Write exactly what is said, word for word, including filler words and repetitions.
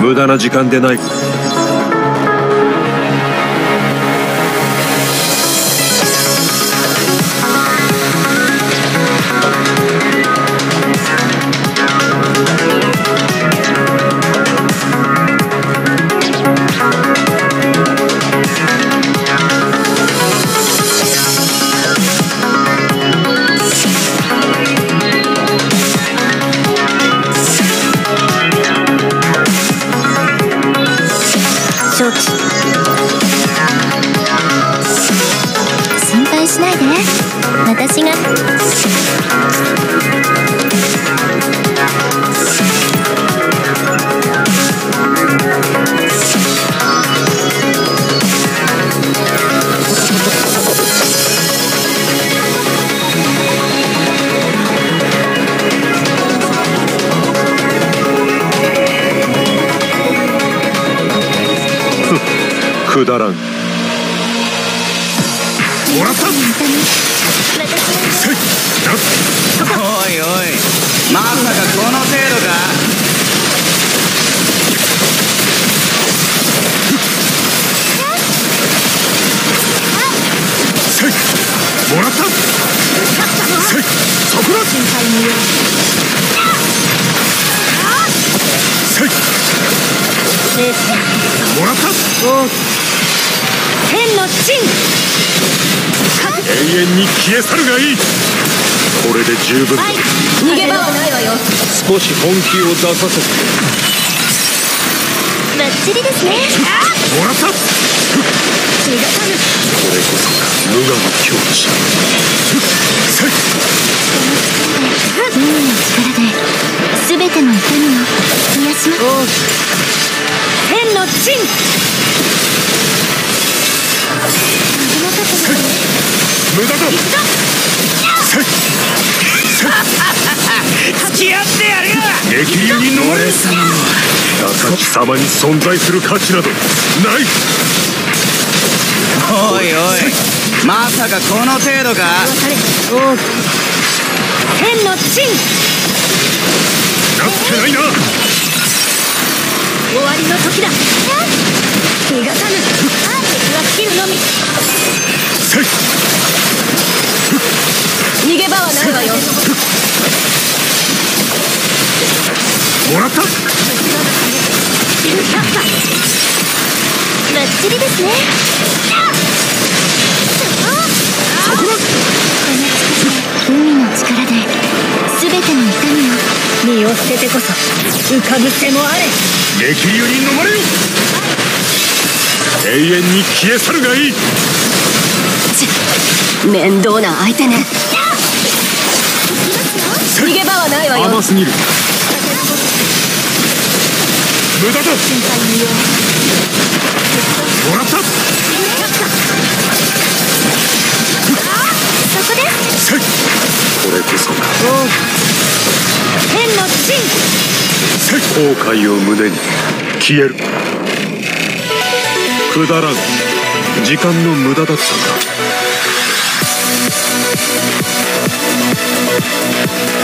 無駄な時間でない。 心配しないで、私が。 くだらん。もらった。 おいおい、まさかこの程度か。 もらった。そこだ。 心配無用。 もらった。 天の陣。 永遠に消え去るがいい。これで十分だ。 逃げ場はないわよ。 少し本気を出させて。 バッチリですね。 もらった。こ逃がさぬ。 れこそが無我の境地。 海の力で全ての痛みを癒します。天の陣。 無駄だ。 付き合ってやるよ。 激流に飲まれ。高き様に存在する価値などない。 おいおい、まさかこの程度か。 天の陣。 なってないな。 終わりの時だ。逃がさぬ。敵は切るのみ。逃げ場はないわよ。 もらった。 バッチリですね。 そこだ。 海の力で全ての痛みを身を捨ててこそ浮かぶ手もあれ。 激流に飲まれよ。永遠に消え去るがいい。 面倒な相手ね。逃げ場はないわよ。 甘すぎる。無駄だ。 心配無用。 もらった。 そこです。 これこそが天の陣。 後悔を胸に消える。くだらん。時間の無駄だったんだ。